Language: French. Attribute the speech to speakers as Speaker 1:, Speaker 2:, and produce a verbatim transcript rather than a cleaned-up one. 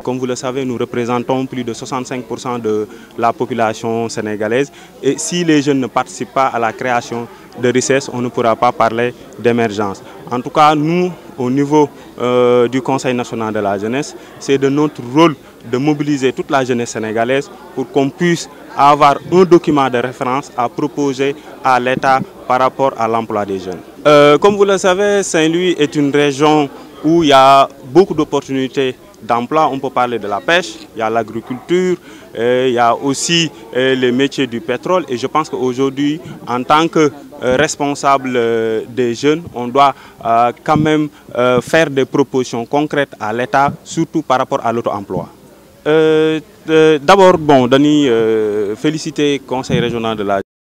Speaker 1: comme vous le savez, nous représentons plus de soixante-cinq pour cent de la population sénégalaise. Et si les jeunes ne participent pas à la création de richesses, on ne pourra pas parler d'émergence. En tout cas, nous, au niveau euh, du Conseil national de la jeunesse, c'est de notre rôle de mobiliser toute la jeunesse sénégalaise pour qu'on puisse avoir un document de référence à proposer à l'État par rapport à l'emploi des jeunes. Euh, comme vous le savez, Saint-Louis est une région où il y a beaucoup d'opportunités d'emploi. On peut parler de la pêche, il y a l'agriculture, il y a aussi euh, les métiers du pétrole. Et je pense qu'aujourd'hui, en tant que euh, responsable euh, des jeunes, on doit euh, quand même euh, faire des propositions concrètes à l'État, surtout par rapport à l'auto-emploi. Euh, euh, D'abord, bon, Dani, euh, féliciter le Conseil régional de la